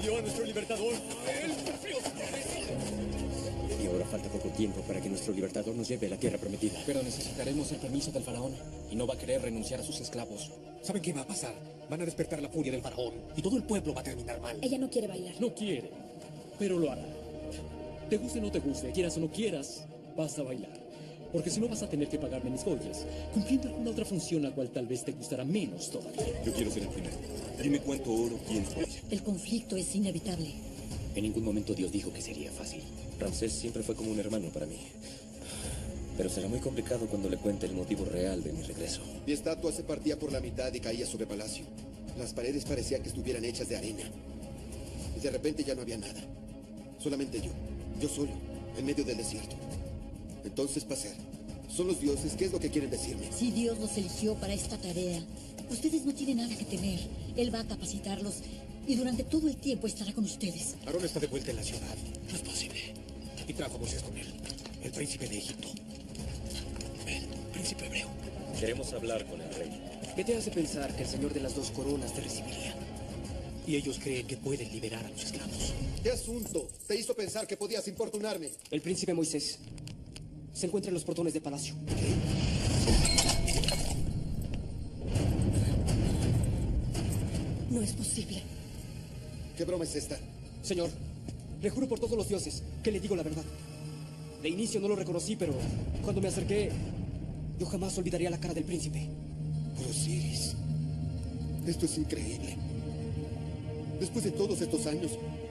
perdió a nuestro libertador. Y ahora falta poco tiempo para que nuestro libertador nos lleve a la tierra prometida. Pero necesitaremos el permiso del faraón. Y no va a querer renunciar a sus esclavos. ¿Saben qué va a pasar? Van a despertar la furia del faraón. Y todo el pueblo va a terminar mal. Ella no quiere bailar. No quiere, pero lo hará. Te guste o no te guste, quieras o no quieras, vas a bailar. Porque si no vas a tener que pagarme mis joyas, cumpliendo alguna otra función la cual tal vez te gustará menos todavía. Yo quiero ser el primero. Dime cuánto oro quieres por ella. El conflicto es inevitable. En ningún momento Dios dijo que sería fácil. Ramsés siempre fue como un hermano para mí. Pero será muy complicado cuando le cuente el motivo real de mi regreso. Mi estatua se partía por la mitad y caía sobre palacio. Las paredes parecían que estuvieran hechas de arena. Y de repente ya no había nada. Solamente yo. Yo solo, en medio del desierto. Entonces, Pacer, son los dioses. ¿Qué es lo que quieren decirme? Si Dios los eligió para esta tarea, ustedes no tienen nada que temer. Él va a capacitarlos y durante todo el tiempo estará con ustedes. Aarón está de vuelta en la ciudad. No es posible. Y trajo a Moisés con él. El príncipe de Egipto. El príncipe hebreo. Queremos hablar con el rey. ¿Qué te hace pensar que el señor de las dos coronas te recibiría? Y ellos creen que pueden liberar a los esclavos. ¿Qué asunto te hizo pensar que podías importunarme? El príncipe Moisés se encuentra en los portones de palacio. No es posible. ¿Qué broma es esta? Señor, le juro por todos los dioses que le digo la verdad. De inicio no lo reconocí, pero cuando me acerqué, yo jamás olvidaría la cara del príncipe. Osiris. Esto es increíble. Después de todos estos años.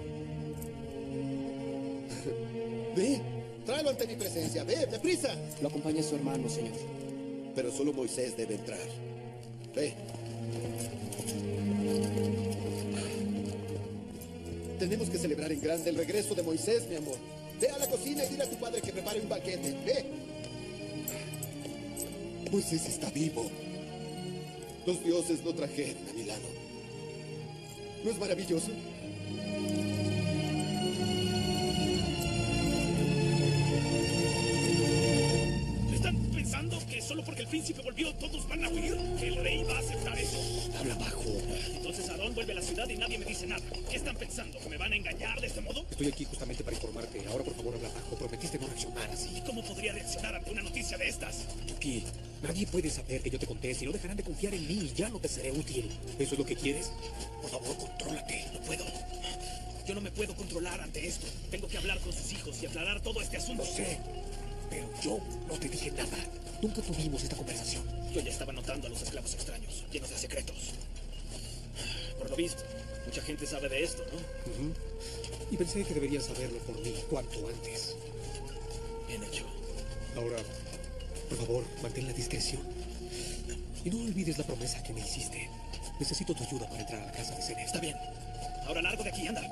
Ve, tráelo ante mi presencia. Ve, deprisa. Lo acompaña su hermano, señor. Pero solo Moisés debe entrar. Ve. Tenemos que celebrar en grande el regreso de Moisés, mi amor. Ve a la cocina y dile a tu padre que prepare un banquete. Ve. Moisés está vivo. Los dioses lo trajeron a mi lado. ¿No es maravilloso? ¿Están pensando que solo porque el príncipe volvió todos van a huir? ¿Que el rey va a aceptar eso? Habla bajo. Entonces Aarón vuelve a la ciudad y nadie me dice nada. ¿Qué están pensando? ¿Que me van a engañar de este modo? Estoy aquí justamente para informarte. Ahora, por favor, habla bajo. Prometiste no reaccionar así. ¿Y cómo podría reaccionar ante una noticia de estas? Tuki, nadie puede saber que yo te conté. Si no, dejarán de confiar en mí y ya no te seré útil. ¿Eso es lo que quieres? Por favor, contrólate. No puedo. Yo no me puedo controlar ante esto. Tengo que hablar con sus hijos y aclarar todo este asunto. Lo sé, pero yo no te dije nada. Nunca tuvimos esta conversación. Yo ya estaba notando a los esclavos extraños, llenos de secretos. Por lo visto, mucha gente sabe de esto, ¿no? Y pensé que deberías saberlo por mí cuanto antes. Bien hecho. Ahora, por favor, mantén la discreción. Y no olvides la promesa que me hiciste. Necesito tu ayuda para entrar a la casa de Zenes. Está bien. Ahora largo de aquí, anda.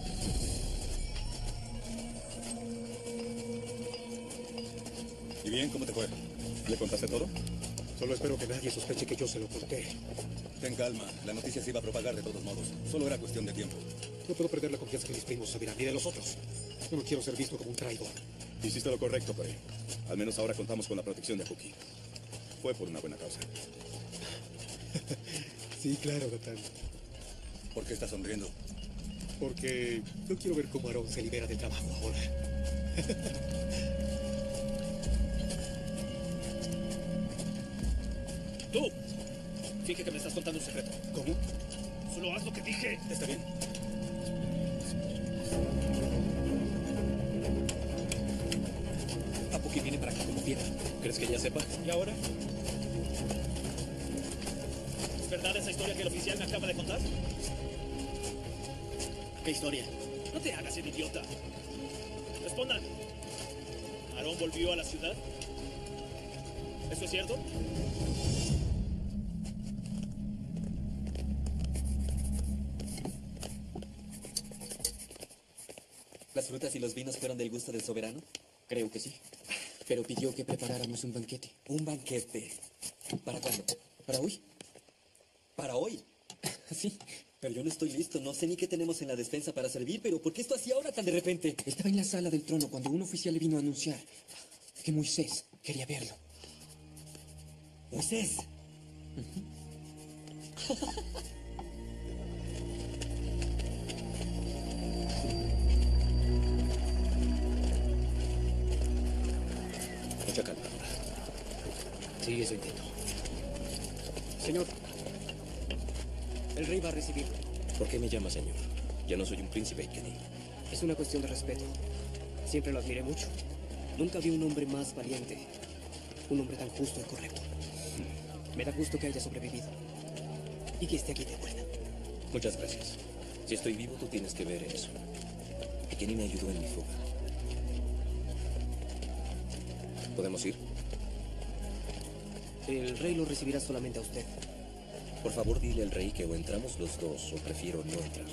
¿Y bien? ¿Cómo te fue? ¿Le contaste todo? Solo espero que nadie sospeche que yo se lo conté. Ten calma. La noticia se iba a propagar de todos modos. Solo era cuestión de tiempo. No puedo perder la confianza de mis primos Sabirán ni de los otros. Yo no quiero ser visto como un traidor. Hiciste lo correcto, Pei. Al menos ahora contamos con la protección de Huki. Fue por una buena causa. Sí, claro, Gatan. ¿Por qué estás sonriendo? Porque yo quiero ver cómo Aarón se libera del trabajo ahora. ¡Tú! Finge que me estás contando un secreto. ¿Cómo? Solo haz lo que dije. Está bien. Apoki viene para acá como piedra. ¿Crees que ella sepa? ¿Y ahora? ¿Es verdad esa historia que el oficial me acaba de contar? ¿Qué historia? No te hagas el idiota. Respondan. ¿Aarón volvió a la ciudad? ¿Eso es cierto? ¿Las frutas y los vinos fueron del gusto del soberano? Creo que sí. Pero pidió que preparáramos un banquete. ¿Un banquete? ¿Para cuándo? ¿Para hoy? ¿Para hoy? Sí. Pero yo no estoy listo. No sé ni qué tenemos en la despensa para servir, pero ¿por qué esto así ahora tan de repente? Estaba en la sala del trono cuando un oficial le vino a anunciar que Moisés quería verlo. ¿Moisés? Sí, eso intento. Señor, el rey va a recibirlo. ¿Por qué me llama señor? Ya no soy un príncipe, Kenny. Es una cuestión de respeto. Siempre lo admiré mucho. Nunca vi un hombre más valiente. Un hombre tan justo y correcto. Me da gusto que haya sobrevivido. Y que esté aquí de vuelta. Muchas gracias. Si estoy vivo, tú tienes que ver eso. Que Kenny me ayudó en mi fuga. ¿Podemos ir? El rey lo recibirá solamente a usted. Por favor, dile al rey que o entramos los dos o prefiero no entrar.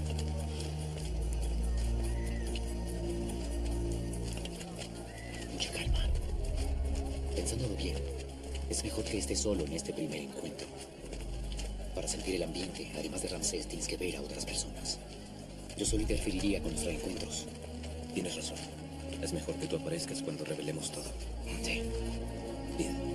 Mucha calma. Pensándolo bien, es mejor que esté solo en este primer encuentro. Para sentir el ambiente, además de Ramsés, tienes que ver a otras personas. Yo solo interferiría con los reencuentros. Tienes razón. Es mejor que tú aparezcas cuando revelemos todo. Sí. Bien.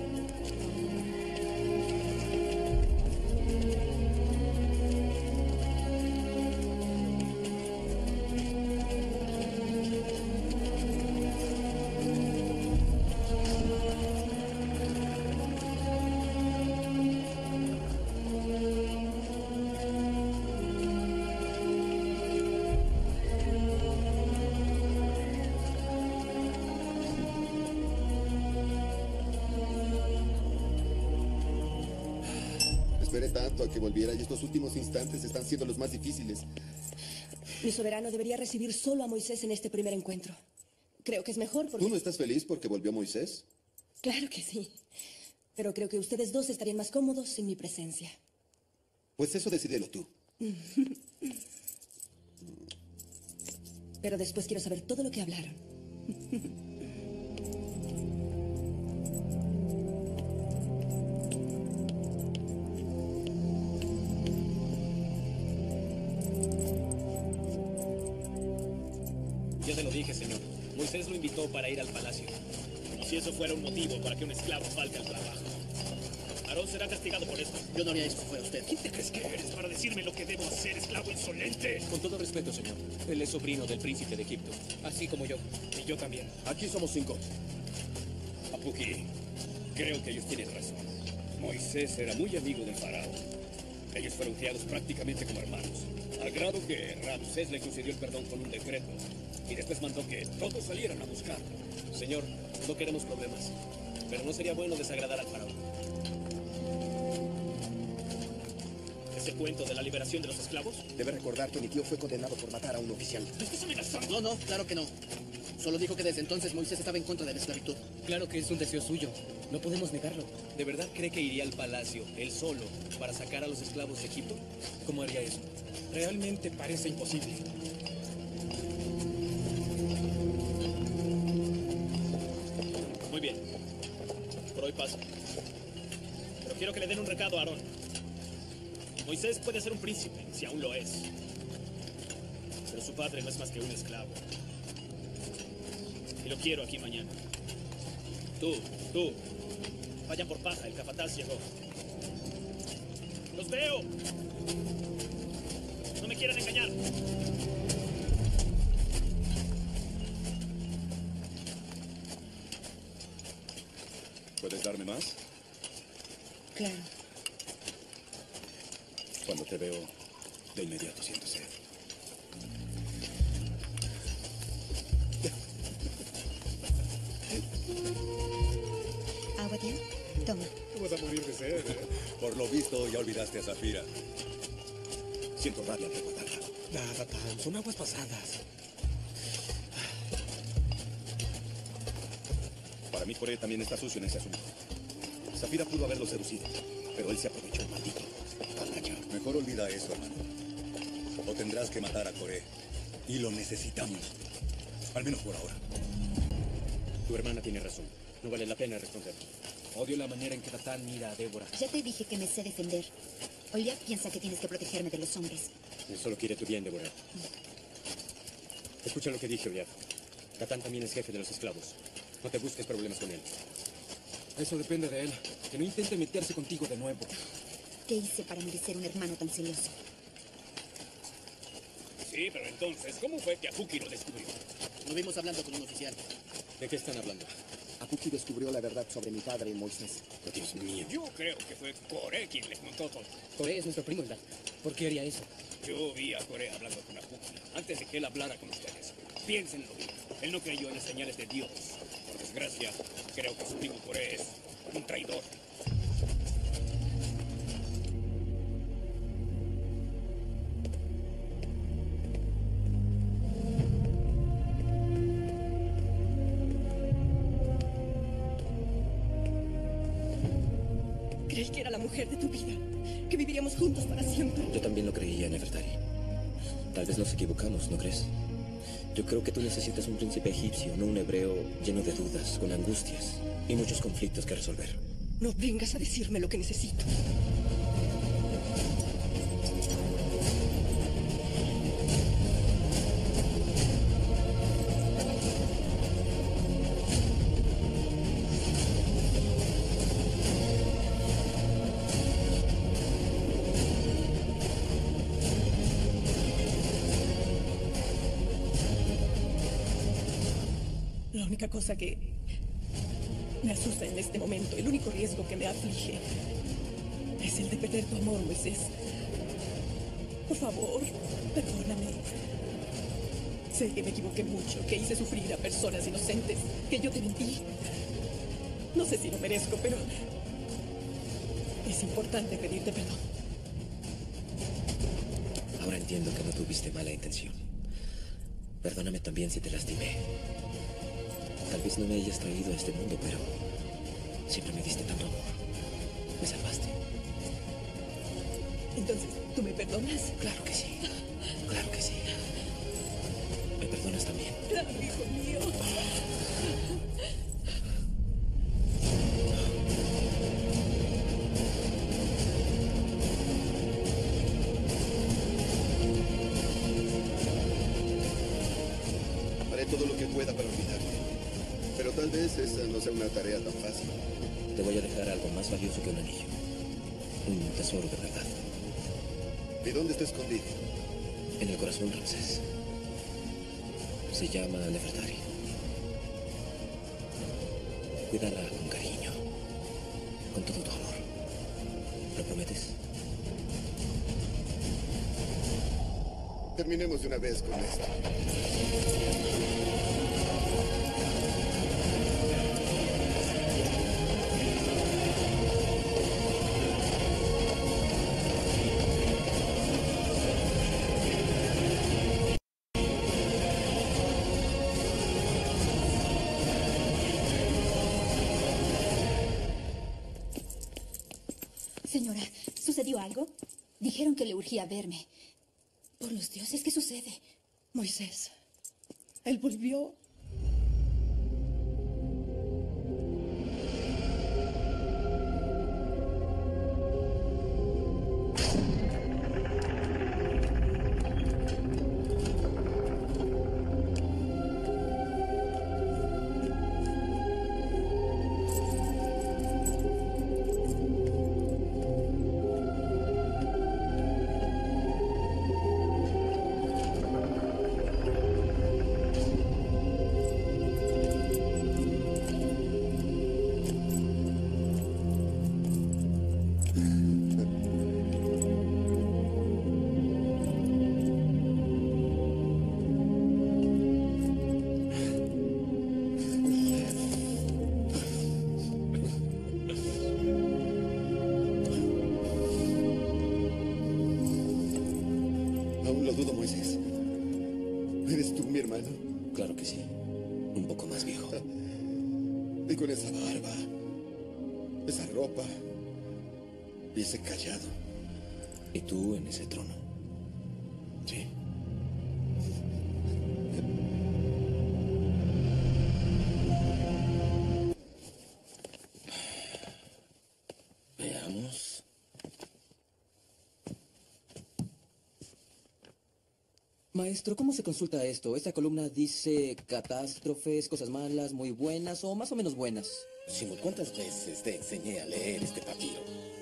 Esperé tanto a que volviera y estos últimos instantes están siendo los más difíciles. Mi soberano debería recibir solo a Moisés en este primer encuentro. Creo que es mejor porque... ¿Tú no estás feliz porque volvió Moisés? Claro que sí. Pero creo que ustedes dos estarían más cómodos sin mi presencia. Pues eso decídelo tú. Pero después quiero saber todo lo que hablaron. Ya te lo dije, señor. Moisés lo invitó para ir al palacio. Como si eso fuera un motivo para que un esclavo falte al trabajo. Aarón será castigado por esto. Yo no haría esto si fuera usted. ¿Quién te crees que eres para decirme lo que debo hacer, esclavo insolente? Con todo respeto, señor. Él es sobrino del príncipe de Egipto. Así como yo. Y yo también. Aquí somos 5. Apuki, creo que ellos tienen razón. Moisés era muy amigo del faraón. Ellos fueron criados prácticamente como hermanos. Al grado que Ramsés le concedió el perdón con un decreto. Y después mandó que todos salieran a buscarlo. Señor, no queremos problemas. Pero no sería bueno desagradar al faraón. ¿Ese cuento de la liberación de los esclavos? Debe recordar que mi tío fue condenado por matar a un oficial. ¿Me estás amenazando? No, claro que no. Solo dijo que desde entonces Moisés estaba en contra de la esclavitud. Claro que es un deseo suyo. No podemos negarlo. ¿De verdad cree que iría al palacio, él solo, para sacar a los esclavos de Egipto? ¿Cómo haría eso? Realmente parece imposible. Muy bien. Por hoy paso. Pero quiero que le den un recado a Aarón. Moisés puede ser un príncipe, si aún lo es. Pero su padre no es más que un esclavo. Y lo quiero aquí mañana. Tú. Vayan por paja, el capataz llegó. ¡Los veo! No me quieran engañar. ¿Puedes darme más? Claro. Cuando te veo, de inmediato siento sed. ¿Agua, tío? Toma. Tú vas a morir de sed, ¿eh? Por lo visto, ya olvidaste a Zafira. Siento rabia al recordarla. Nada, Tan. Son aguas pasadas. Para mí, Coré también está sucio en ese asunto. Zafira pudo haberlo seducido, pero él se aprovechó, maldito. Canalla. Mejor olvida eso, hermano. O tendrás que matar a Coré. Y lo necesitamos. Al menos por ahora. Tu hermana tiene razón. No vale la pena responder. Odio la manera en que Tatán mira a Débora. Ya te dije que me sé defender. Oliab piensa que tienes que protegerme de los hombres. Él solo quiere tu bien, Débora. Escucha lo que dije, Oliab. Tatán también es jefe de los esclavos. No te busques problemas con él. Eso depende de él. Que no intente meterse contigo de nuevo. ¿Qué hice para merecer un hermano tan celoso? Sí, pero entonces, ¿cómo fue que Apuki lo descubrió? Lo vimos hablando con un oficial. ¿De qué están hablando? Apuki descubrió la verdad sobre mi padre y Moisés. Oh, Dios mío. Yo creo que fue Core quien les contó todo. Core es nuestro primo, ¿verdad? ¿Por qué haría eso? Yo vi a Core hablando con Apuki antes de que él hablara con ustedes. Piénsenlo bien. Él no creyó en las señales de Dios. Por desgracia, creo que su primo Core es un traidor. Creí que era la mujer de tu vida, que viviríamos juntos para siempre. Yo también lo creía, Nefertari. Tal vez nos equivocamos, ¿no crees? Yo creo que tú necesitas un príncipe egipcio, no un hebreo lleno de dudas, con angustias y muchos conflictos que resolver. No vengas a decirme lo que necesito. La única cosa que me asusta en este momento, el único riesgo que me aflige, es el de perder tu amor, Moisés. Por favor, perdóname. Sé que me equivoqué mucho, que hice sufrir a personas inocentes, que yo te mentí. No sé si lo merezco, pero es importante pedirte perdón. Ahora entiendo que no tuviste mala intención. Perdóname también si te lastimé. Tal vez no me hayas traído a este mundo, pero siempre me diste tanto amor. Me salvaste. Entonces, ¿tú me perdonas? Claro que sí. Claro que sí. ¿Me perdonas también? Claro, hijo mío. Haré todo lo que pueda para olvidarte. Pero tal vez esa no sea una tarea tan fácil. Te voy a dejar algo más valioso que un anillo. Un tesoro de verdad. ¿Y dónde está escondido? En el corazón de Ramsés. Se llama Nefertari. Cuídala con cariño. Con todo tu amor. ¿Lo prometes? Terminemos de una vez con esto. Señora, ¿sucedió algo? Dijeron que le urgía verme. Por los dioses, ¿qué sucede? Moisés, él volvió. Aún lo dudo, Moisés. ¿Eres tú mi hermano? Claro que sí. Un poco más viejo. Y con esa barba, esa ropa y ese callado. Y tú en ese trono. Sí. Veamos. Maestro, ¿cómo se consulta esto? Esta columna dice catástrofes, cosas malas, muy buenas o más o menos buenas. Simón, ¿cuántas veces te enseñé a leer este papiro?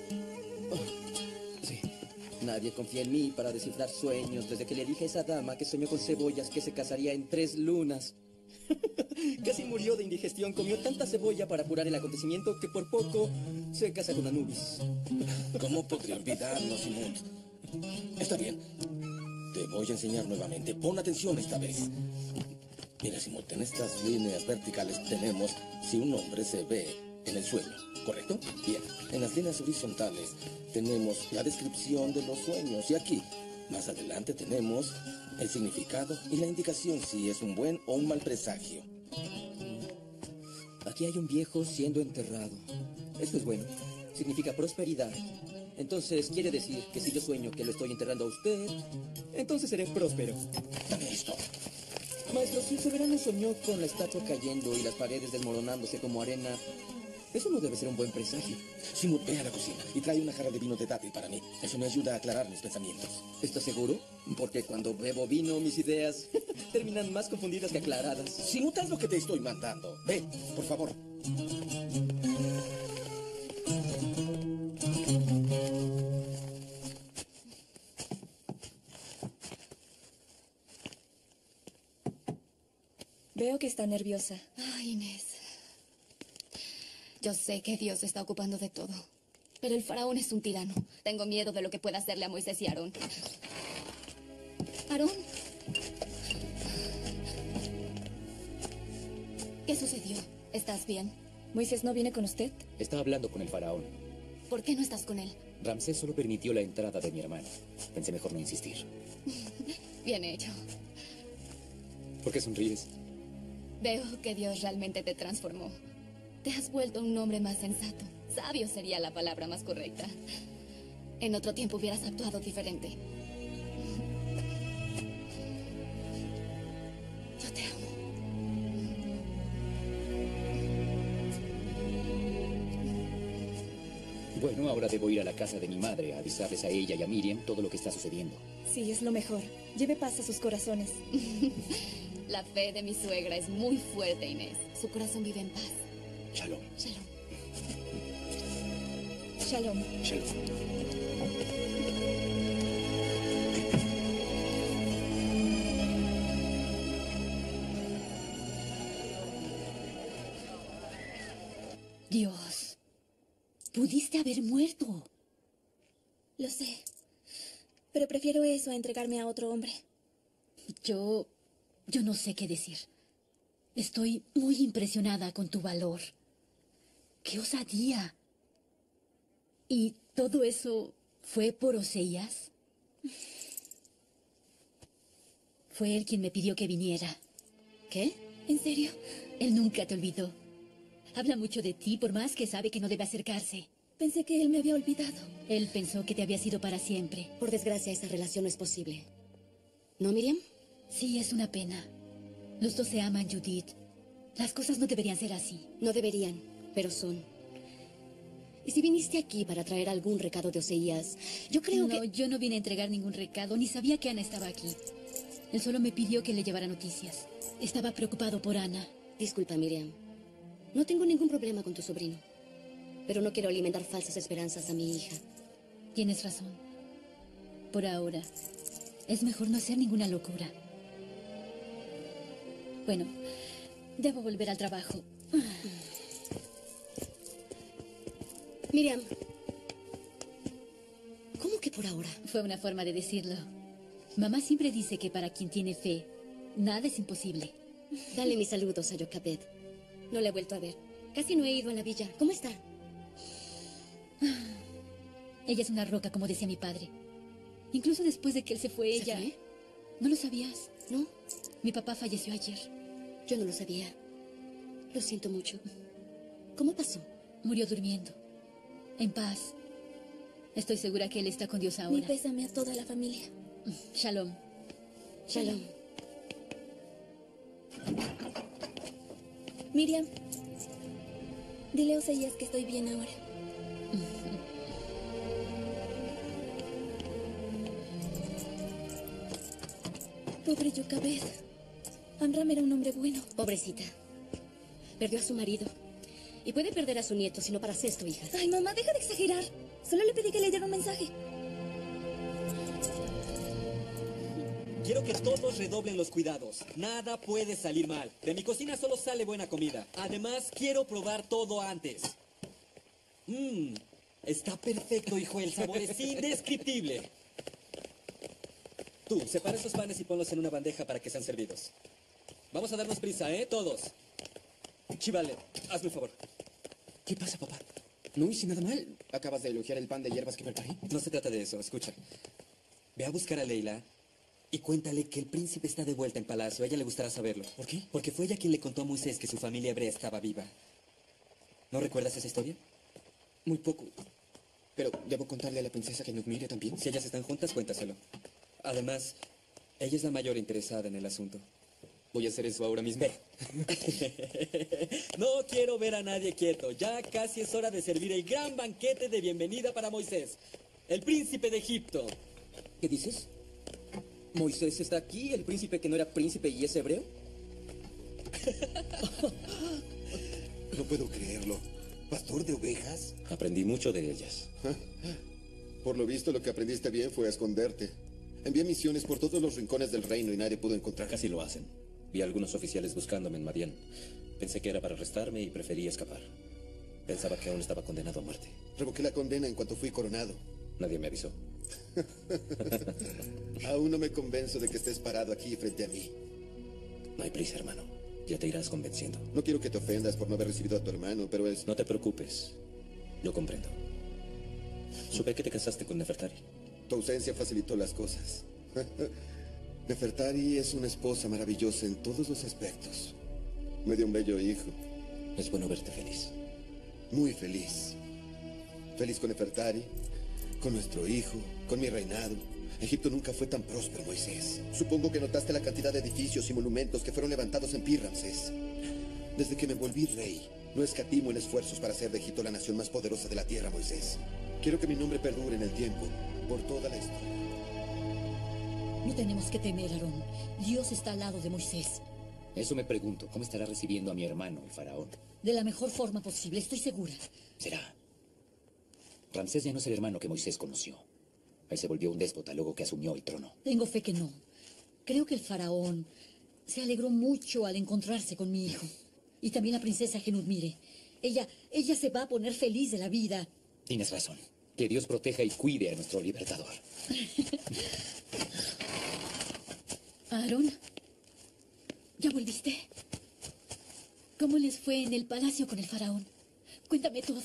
Sí. Nadie confía en mí para descifrar sueños desde que le dije a esa dama que soñó con cebollas que se casaría en 3 lunas. Casi murió de indigestión. Comió tanta cebolla para apurar el acontecimiento que por poco se casa con Anubis. ¿Cómo podría olvidarlo, Simón? Está bien. Te voy a enseñar nuevamente. Pon atención esta vez. Mira, Simón, en estas líneas verticales tenemos si un hombre se ve en el sueño, ¿correcto? Bien. En las líneas horizontales tenemos la descripción de los sueños. Y aquí, más adelante, tenemos el significado y la indicación si es un buen o un mal presagio. Aquí hay un viejo siendo enterrado. Esto es bueno. Significa prosperidad. Entonces quiere decir que si yo sueño que lo estoy enterrando a usted, entonces seré próspero. Dame esto. Maestro, si el soberano soñó con la estatua cayendo y las paredes desmoronándose como arena, eso no debe ser un buen presagio. Simón, ve a la cocina y trae una jarra de vino de dátil para mí. Eso me ayuda a aclarar mis pensamientos. ¿Estás seguro? Porque cuando bebo vino, mis ideas terminan más confundidas que aclaradas. Si notas lo que te estoy mandando, ve, por favor. Veo que está nerviosa. Ay, Inés. Yo sé que Dios se está ocupando de todo, pero el faraón es un tirano. Tengo miedo de lo que pueda hacerle a Moisés y a Aarón. ¿Aarón? ¿Qué sucedió? ¿Estás bien? ¿Moisés no viene con usted? Está hablando con el faraón. ¿Por qué no estás con él? Ramsés solo permitió la entrada de mi hermano. Pensé mejor no insistir. Bien hecho. ¿Por qué sonríes? Veo que Dios realmente te transformó. Te has vuelto un hombre más sensato. Sabio sería la palabra más correcta. En otro tiempo hubieras actuado diferente. Yo te amo. Bueno, ahora debo ir a la casa de mi madre a avisarles a ella y a Miriam todo lo que está sucediendo. Sí, es lo mejor. Lleve paz a sus corazones. La fe de mi suegra es muy fuerte, Inés. Su corazón vive en paz. Shalom. Shalom. Shalom. Shalom. Dios, pudiste haber muerto. Lo sé. Pero prefiero eso a entregarme a otro hombre. Yo no sé qué decir. Estoy muy impresionada con tu valor. ¡Qué osadía! ¿Y todo eso fue por Oseías? Fue él quien me pidió que viniera. ¿Qué? ¿En serio? Él nunca te olvidó. Habla mucho de ti, por más que sabe que no debe acercarse. Pensé que él me había olvidado. Él pensó que te había sido para siempre. Por desgracia, esa relación no es posible. ¿No, Miriam? Sí, es una pena. Los dos se aman, Judith. Las cosas no deberían ser así. No deberían, pero son. Y si viniste aquí para traer algún recado de Oseías, yo creo que... No, yo no vine a entregar ningún recado, ni sabía que Ana estaba aquí. Él solo me pidió que le llevara noticias. Estaba preocupado por Ana. Disculpa, Miriam. No tengo ningún problema con tu sobrino. Pero no quiero alimentar falsas esperanzas a mi hija. Tienes razón. Por ahora, es mejor no hacer ninguna locura. Bueno, debo volver al trabajo. Miriam, ¿cómo que por ahora? Fue una forma de decirlo. Mamá siempre dice que para quien tiene fe, nada es imposible. Dale mis saludos a Jochebed. No la he vuelto a ver. Casi no he ido a la villa. ¿Cómo está? Ella es una roca, como decía mi padre. Incluso después de que él se fue, ella... ¿Se fue? ¿No lo sabías? No. Mi papá falleció ayer. Yo no lo sabía. Lo siento mucho. ¿Cómo pasó? Murió durmiendo. En paz. Estoy segura que él está con Dios ahora. Mi pésame a toda la familia. Shalom. Shalom. Miriam, dile a Oseías que estoy bien ahora. Pobre Jochebed. Amram era un hombre bueno. Pobrecita. Perdió a su marido. Y puede perder a su nieto si no paras esto, hija. Ay, mamá, deja de exagerar. Solo le pedí que le diera un mensaje. quiero que todos redoblen los cuidados. Nada puede salir mal. De mi cocina solo sale buena comida. Además, quiero probar todo antes. Está perfecto, hijo. El sabor es indescriptible. Tú, separa esos panes y ponlos en una bandeja para que sean servidos. Vamos a darnos prisa, ¿eh? Todos. Chivale, hazme un favor. ¿Qué pasa, papá? No hice nada mal. Acabas de elogiar el pan de hierbas que preparé. No se trata de eso, escucha. Ve a buscar a Leila y cuéntale que el príncipe está de vuelta en palacio. A ella le gustará saberlo. ¿Por qué? Porque fue ella quien le contó a Moisés que su familia hebrea estaba viva. ¿No recuerdas esa historia? Muy poco. Pero debo contarle a la princesa que nos mire también. Si ellas están juntas, cuéntaselo. Además, ella es la mayor interesada en el asunto. Voy a hacer eso ahora mismo. No quiero ver a nadie quieto. Ya casi es hora de servir el gran banquete de bienvenida para Moisés, el príncipe de Egipto. ¿Qué dices? ¿Moisés está aquí, el príncipe que no era príncipe y es hebreo? No puedo creerlo. ¿Pastor de ovejas? Aprendí mucho de ellas. Por lo visto, lo que aprendiste bien fue a esconderte. Envié misiones por todos los rincones del reino y nadie pudo encontrar. Casi lo hacen. Vi a algunos oficiales buscándome en Madián. Pensé que era para arrestarme y preferí escapar. Pensaba que aún estaba condenado a muerte. Revoqué la condena en cuanto fui coronado. Nadie me avisó. Aún no me convenzo de que estés parado aquí frente a mí. No hay prisa, hermano. Ya te irás convenciendo. No quiero que te ofendas por no haber recibido a tu hermano, pero es... No te preocupes. Lo comprendo. Supe que te casaste con Nefertari. Tu ausencia facilitó las cosas. Nefertari es una esposa maravillosa en todos los aspectos. Me dio un bello hijo. Es bueno verte feliz. Muy feliz. Feliz con Nefertari, con nuestro hijo, con mi reinado. Egipto nunca fue tan próspero, Moisés. Supongo que notaste la cantidad de edificios y monumentos que fueron levantados en Pi Ramsés. Desde que me volví rey, no escatimo en esfuerzos para hacer de Egipto la nación más poderosa de la tierra, Moisés. Quiero que mi nombre perdure en el tiempo, por toda la historia. No tenemos que temer, Aarón. Dios está al lado de Moisés. Eso me pregunto. ¿Cómo estará recibiendo a mi hermano, el faraón? De la mejor forma posible, estoy segura. Será. Ramsés ya no es el hermano que Moisés conoció. Él se volvió un déspota luego que asumió el trono. Tengo fe que no. Creo que el faraón se alegró mucho al encontrarse con mi hijo. Y también la princesa Genudmire. Ella se va a poner feliz de la vida. Tienes razón. Que Dios proteja y cuide a nuestro libertador. Aarón, ¿ya volviste? ¿Cómo les fue en el palacio con el faraón? Cuéntame todo.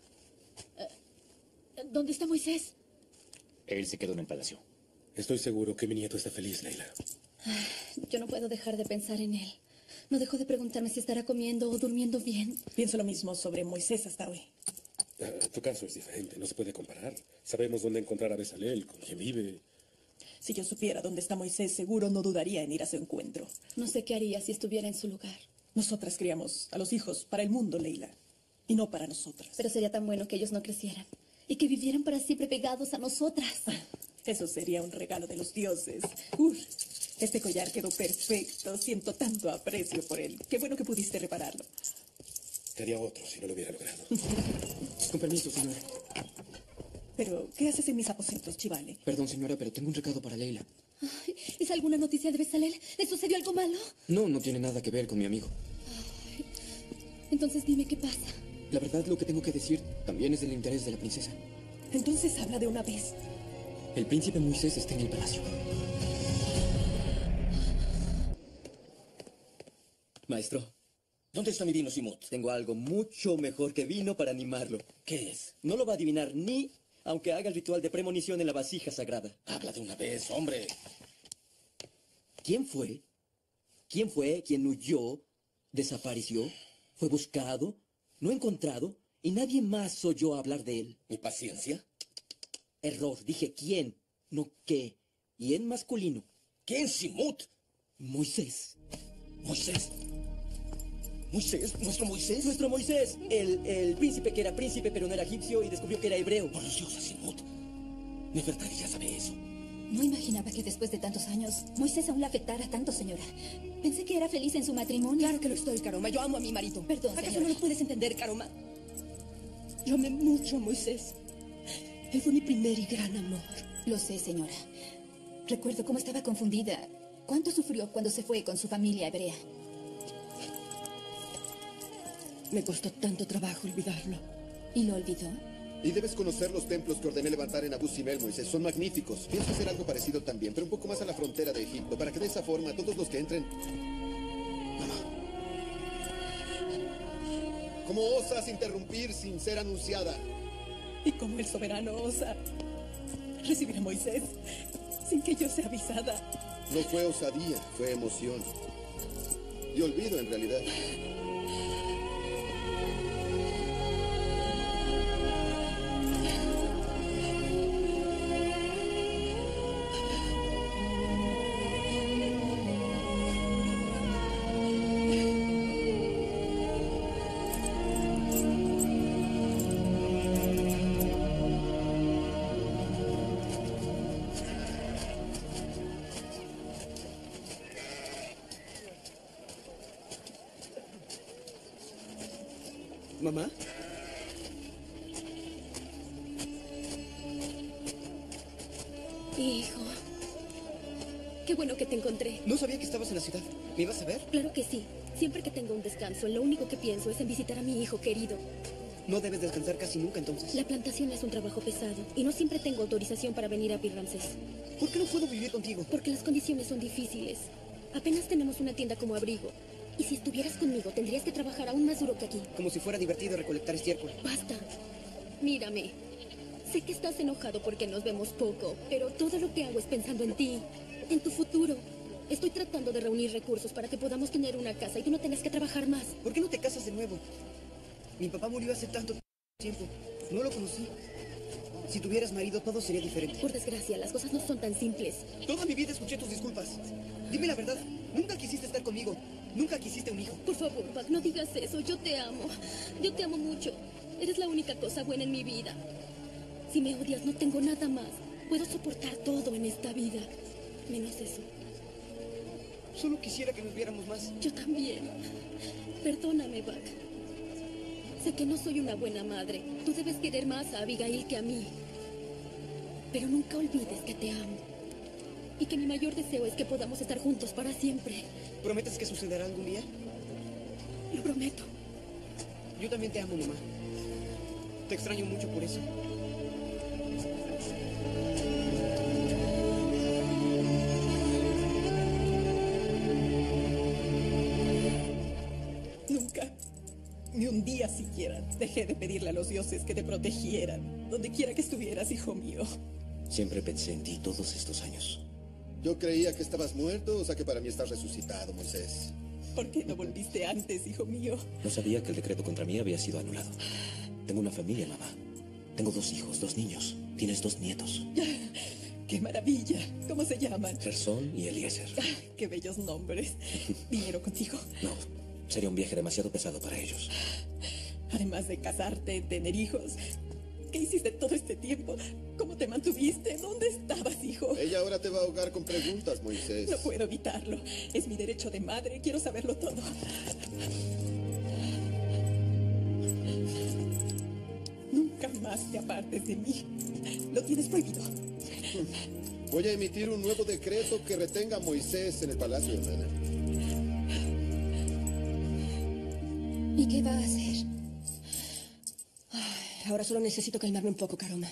¿Dónde está Moisés? Él se quedó en el palacio. Estoy seguro que mi nieto está feliz, Leila. Yo no puedo dejar de pensar en él. No dejo de preguntarme si estará comiendo o durmiendo bien. Pienso lo mismo sobre Moisés hasta hoy. Tu caso es diferente, no se puede comparar. Sabemos dónde encontrar a Bezalel, con quién vive. Si yo supiera dónde está Moisés, seguro no dudaría en ir a su encuentro. No sé qué haría si estuviera en su lugar. Nosotras criamos a los hijos para el mundo, Leila, y no para nosotras. Pero sería tan bueno que ellos no crecieran y que vivieran para siempre pegados a nosotras. Eso sería un regalo de los dioses. Este collar quedó perfecto. Siento tanto aprecio por él. Qué bueno que pudiste repararlo. Te haría otro si no lo hubiera logrado. Con permiso, señora. Pero, ¿qué haces en mis aposentos, Chivale? Perdón, señora, pero tengo un recado para Leila. Ay, ¿es alguna noticia de Bezalel? ¿Le sucedió algo malo? No, no tiene nada que ver con mi amigo. Ay, entonces dime qué pasa. La verdad, lo que tengo que decir también es del interés de la princesa. Entonces habla de una vez. El príncipe Moisés está en el palacio. Maestro, ¿Dónde está mi vino, Simut? tengo algo mucho mejor que vino para animarlo. ¿Qué es? No lo va a adivinar ni aunque haga el ritual de premonición en la vasija sagrada. Habla de una vez, hombre. ¿Quién fue? ¿Quién fue quien huyó, desapareció, fue buscado, no encontrado y nadie más oyó hablar de él? ¿Mi paciencia? Error, dije quién, no qué. Y en masculino. ¿Quién, Simut? Moisés. ¿Moisés? ¿Moisés? ¿Nuestro Moisés? Nuestro Moisés, el príncipe que era príncipe pero no era egipcio y descubrió que era hebreo. Por los dioses, Simut. Nefertari ya sabe eso. No imaginaba que después de tantos años Moisés aún la afectara tanto, señora. Pensé que era feliz en su matrimonio. Claro que lo estoy, Caroma. Yo amo a mi marido. Perdón, ¿Acaso señora. no lo puedes entender, Caroma? Yo amé mucho a Moisés. Él fue mi primer y gran amor. Lo sé, señora. Recuerdo cómo estaba confundida. ¿Cuánto sufrió cuando se fue con su familia hebrea? Me costó tanto trabajo olvidarlo. ¿Y lo olvidó? Y debes conocer los templos que ordené levantar en Abu Simbel, Moisés. Son magníficos. Pienso hacer algo parecido también, pero un poco más a la frontera de Egipto, para que de esa forma todos los que entren... Mamá. ¿Cómo osas interrumpir sin ser anunciada? Y como el soberano osa recibir a Moisés sin que yo sea avisada. No fue osadía, fue emoción. Y olvido, en realidad. ¿Mamá? Hijo. Qué bueno que te encontré. No sabía que estabas en la ciudad. ¿Me ibas a ver? Claro que sí. Siempre que tengo un descanso, lo único que pienso es en visitar a mi hijo querido. No debes descansar casi nunca, entonces. La plantación es un trabajo pesado y no siempre tengo autorización para venir a Pir Ramsés. ¿Por qué no puedo vivir contigo? Porque las condiciones son difíciles. Apenas tenemos una tienda como abrigo. Y si estuvieras conmigo, tendrías que trabajar aún más duro que aquí. Como si fuera divertido recolectar estiércol. Basta. Mírame. Sé que estás enojado porque nos vemos poco, pero todo lo que hago es pensando en ti, en tu futuro. Estoy tratando de reunir recursos para que podamos tener una casa y tú no tengas que trabajar más. ¿Por qué no te casas de nuevo? Mi papá murió hace tanto tiempo. No lo conocí. Si tuvieras marido, todo sería diferente. Por desgracia, las cosas no son tan simples. Toda mi vida escuché tus disculpas. Dime la verdad. Nunca quisiste estar conmigo. Nunca quisiste un hijo. Por favor, Buck, no digas eso. Yo te amo. Yo te amo mucho. Eres la única cosa buena en mi vida. Si me odias, no tengo nada más. Puedo soportar todo en esta vida. Menos eso. Solo quisiera que nos viéramos más. Yo también. Perdóname, Buck. Sé que no soy una buena madre. Tú debes querer más a Abigail que a mí. Pero nunca olvides que te amo. Y que mi mayor deseo es que podamos estar juntos para siempre. ¿Prometes que sucederá algún día? Lo prometo. Yo también te amo, mamá. Te extraño mucho por eso. Nunca, ni un día siquiera, dejé de pedirle a los dioses que te protegieran, donde quiera que estuvieras, hijo mío. Siempre pensé en ti todos estos años. Yo creía que estabas muerto, o sea que para mí estás resucitado, Moisés. ¿Por qué no volviste antes, hijo mío? No sabía que el decreto contra mí había sido anulado. Tengo una familia, mamá. Tengo 2 hijos, 2 niños. Tienes 2 nietos. ¡Qué maravilla! ¿Cómo se llaman? Gersón y Eliezer. ¡Qué bellos nombres! ¿Vinieron contigo? No, sería un viaje demasiado pesado para ellos. Además de casarte, tener hijos, ¿qué hiciste todo este tiempo? ¿Cómo te mantuviste? ¿Dónde estabas, hijo? Ella ahora te va a ahogar con preguntas, Moisés. No puedo evitarlo. Es mi derecho de madre. Quiero saberlo todo. Nunca más te apartes de mí. Lo tienes prohibido. Voy a emitir un nuevo decreto que retenga a Moisés en el palacio, hermana. ¿Y qué va a hacer? Ahora solo necesito calmarme un poco, Karoma.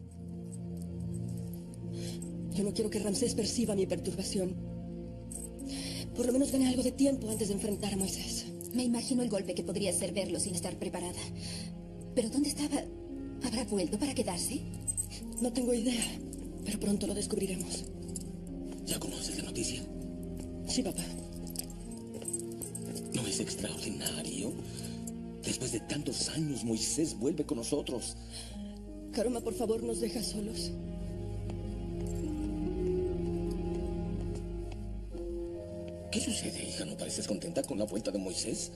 Yo no quiero que Ramsés perciba mi perturbación. Por lo menos gane algo de tiempo antes de enfrentar a Moisés. Me imagino el golpe que podría ser verlo sin estar preparada. ¿Pero dónde estaba? ¿Habrá vuelto para quedarse? No tengo idea, pero pronto lo descubriremos. ¿Ya conoces la noticia? Sí, papá. ¿No es extraordinario? Después de tantos años, Moisés vuelve con nosotros. Karoma, por favor, nos deja solos. ¿Qué sucede, hija? ¿No pareces contenta con la vuelta de Moisés?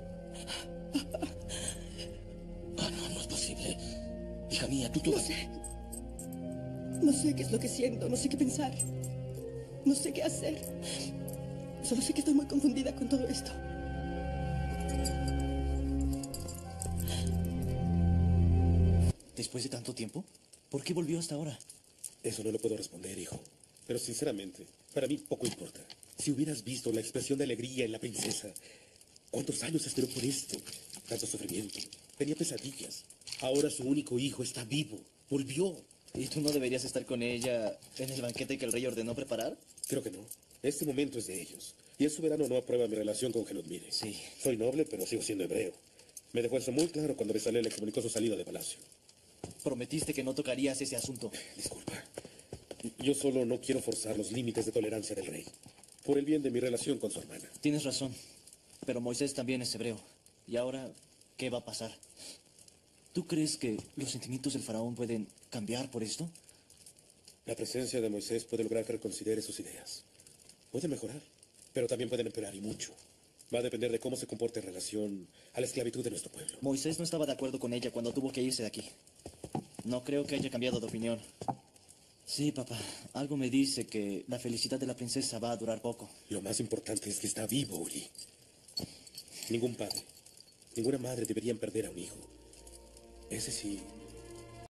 No es posible. Hija mía, tú No sé. No sé qué es lo que siento, no sé qué pensar. No sé qué hacer. Solo sé que estoy muy confundida con todo esto. Después de tanto tiempo, ¿por qué volvió hasta ahora? Eso no lo puedo responder, hijo. Pero sinceramente, para mí poco importa. Si hubieras visto la expresión de alegría en la princesa, ¿cuántos años esperó por esto? Tanto sufrimiento. Tenía pesadillas. Ahora su único hijo está vivo. Volvió. ¿Y tú no deberías estar con ella en el banquete que el rey ordenó preparar? Creo que no. Este momento es de ellos. Y el soberano no aprueba mi relación con Genudmire. Sí. Soy noble, pero sigo siendo hebreo. Me dejó eso muy claro cuando Bezalel le comunicó su salida de palacio. Prometiste que no tocarías ese asunto. Disculpa. Yo solo no quiero forzar los límites de tolerancia del rey. Por el bien de mi relación con su hermana. Tienes razón. Pero Moisés también es hebreo. ¿Y ahora qué va a pasar? ¿Tú crees que los sentimientos del faraón pueden cambiar por esto? La presencia de Moisés puede lograr que reconsidere sus ideas. Puede mejorar, pero también pueden empeorar y mucho. Va a depender de cómo se comporte en relación a la esclavitud de nuestro pueblo. Moisés no estaba de acuerdo con ella cuando tuvo que irse de aquí. No creo que haya cambiado de opinión. Sí, papá. Algo me dice que la felicidad de la princesa va a durar poco. Lo más importante es que está vivo, Uri. Ningún padre, ninguna madre deberían perder a un hijo. Ese sí